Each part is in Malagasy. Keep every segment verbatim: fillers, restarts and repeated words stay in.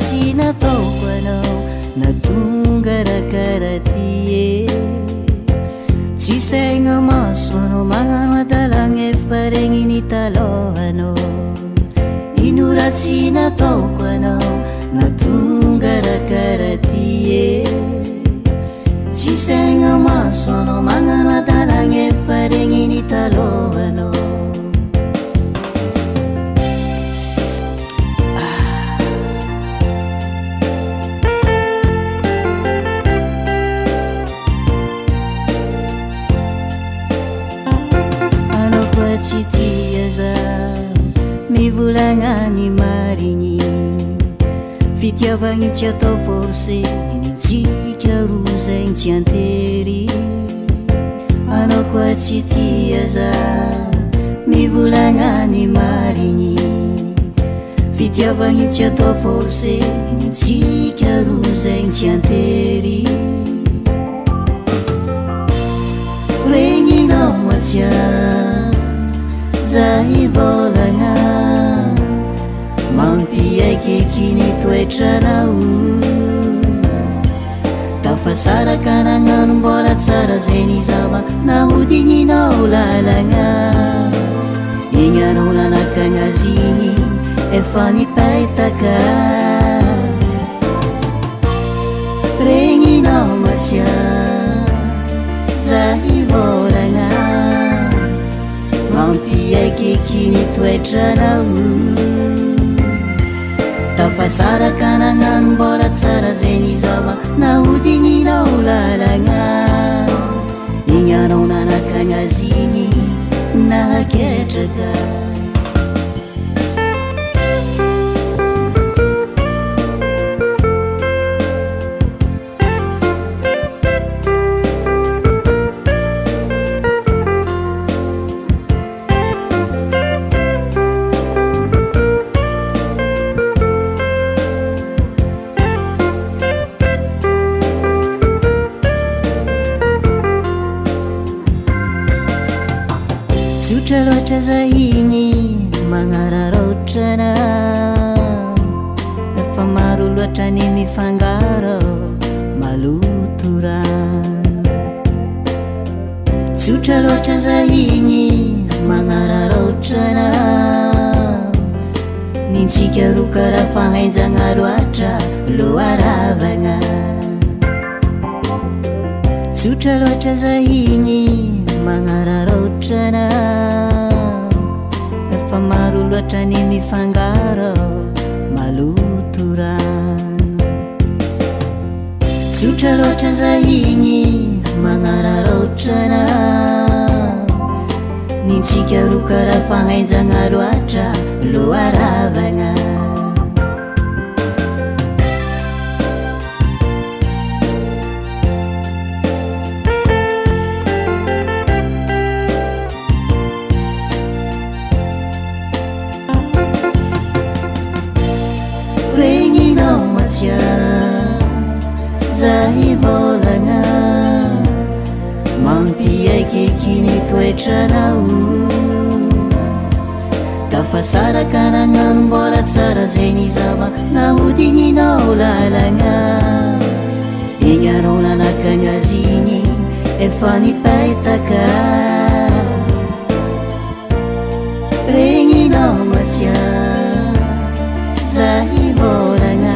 tsy nataoko anao natonga rakaraty e tsy saigna maso anao magnano adalagna efa regny ny talohanao ino raha tsy nataoko anao natonga rakaraty e tsy saigna maso anao magnano adalagna efa regny ny talohanao tsy tia za mivolagna ny marigny fitiavagny tsy atao forcé nintsika roa zaigny tsy antery anao koa tsy tia za mivolagna ny marigny fitiavagny tsy atao forcé nintsika roa zaigny tsy antery regninao matsia zahy volagna mampiaikiky ny toetranao tafasaraka nagnano mbola tsara zay ny zava nahodigninao lalagna igny anao nanakagnazy efa nipaitaka regninao matsia zahy volagna mampiaikiky ny toetranao tafasaraka nagnano mbola tsara zay ny zava nahodigninao lalagna igny anao nanakagnazy igny nahaketraka tsotra loatra za igny magnararotrana rehefa maro loatra ny mifangaro maloto rano tsotra loatra za igny magnararotrana nintsika roa karaha fahainjagna loatra loaravagna tsotra loatra za igny magnararotrana rehefa maro loatra ny mifangaro maloto rano tsotra loatra za igny magnararotrana nintsika roa karaha fahainjagna loatra loaravagna regninao matsia zahy volagna mampiaikiky ny toetranao tafasaraka nagnano mbola tsara zay ny zava nahodigninao lalagna igny anao nanakagnazy igny efa nipaitaka regninao matsia zahy volagna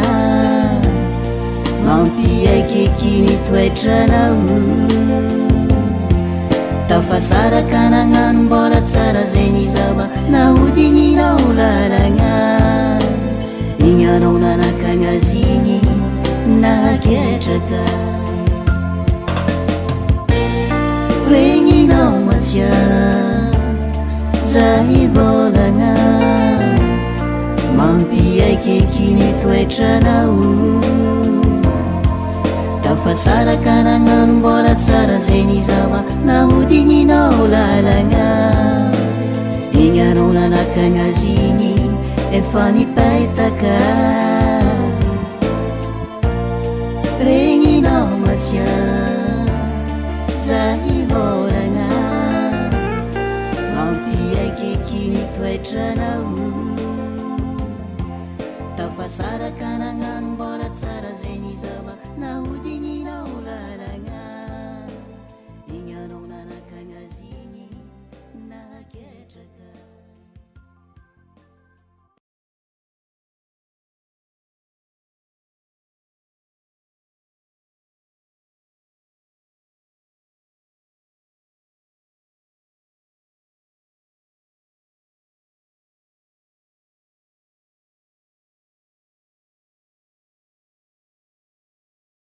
mampiaikiky ny toetranao tafasaraka nagnano mbola tsara zay ny zava nahodigninao lalagna igny anao nanakagnazy igny nahaketraka regninao matsia zahy volagna mampiaikiky ny toetranao tafasaraka nagnano mbola tsara zay ny zava nahodigninao lalagna igny anao nanakagnazy igny efa nipaitaka regninao matsia zahy volagna mampiaikiky ny toetrana